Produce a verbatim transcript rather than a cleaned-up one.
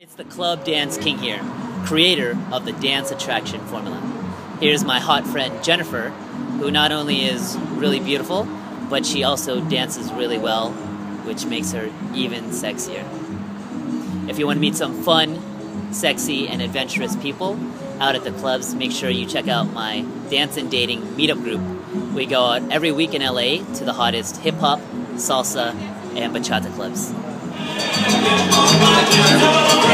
It's the Club Dance King here, creator of the dance attraction formula. Here's my hot friend Jennifer, who not only is really beautiful, but she also dances really well, which makes her even sexier. If you want to meet some fun, sexy, and adventurous people out at the clubs, make sure you check out my dance and dating meetup group. We go out every week in L A to the hottest hip-hop, salsa, and bachata clubs.